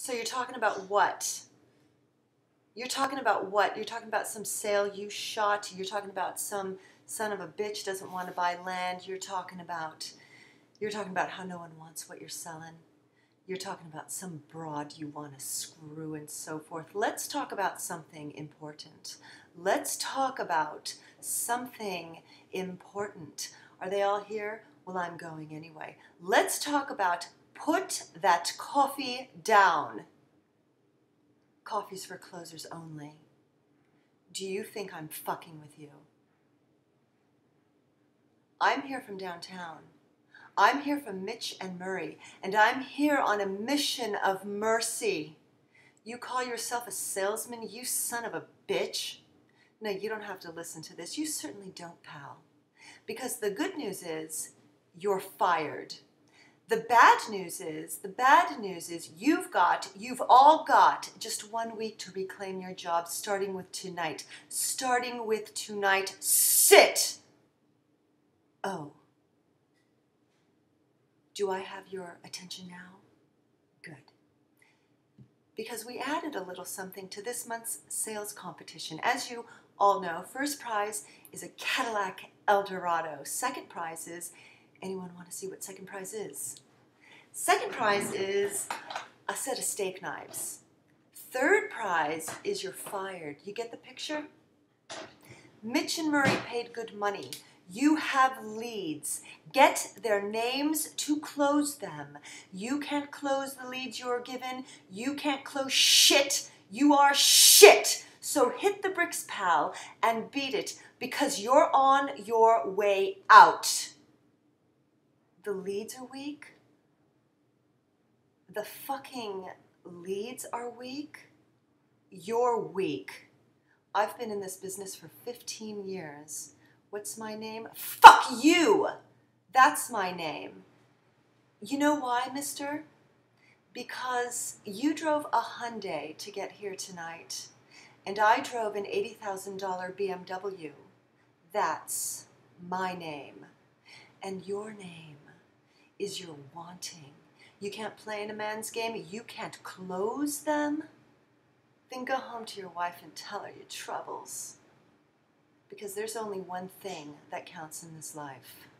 So you're talking about what? You're talking about what? You're talking about some sale you shot. You're talking about some son of a bitch doesn't want to buy land. You're talking about how no one wants what you're selling. You're talking about some broad you want to screw and so forth. Let's talk about something important. Let's talk about something important. Are they all here? Well, I'm going anyway. Let's talk about put that coffee down. Coffee's for closers only. Do you think I'm fucking with you? I'm here from downtown. I'm here from Mitch and Murray, and I'm here on a mission of mercy. You call yourself a salesman, you son of a bitch? No, you don't have to listen to this. You certainly don't, pal. Because the good news is, you're fired. The bad news is you've all got just 1 week to reclaim your job, starting with tonight. Starting with tonight, sit! Oh. Do I have your attention now? Good. Because we added a little something to this month's sales competition. As you all know, first prize is a Cadillac Eldorado. Second prize is, anyone want to see what second prize is? Second prize is a set of steak knives. Third prize is you're fired. You get the picture? Mitch and Murray paid good money. You have leads. Get their names to close them. You can't close the leads you're given. You can't close shit. You are shit. So hit the bricks, pal, and beat it because you're on your way out. The leads are weak. The fucking leads are weak. You're weak. I've been in this business for 15 years. What's my name? Fuck you! That's my name. You know why, mister? Because you drove a Hyundai to get here tonight, and I drove an $80,000 BMW. That's my name. And your name is you're wanting. You can't play in a man's game. You can't close them. Then go home to your wife and tell her your troubles. Because there's only one thing that counts in this life.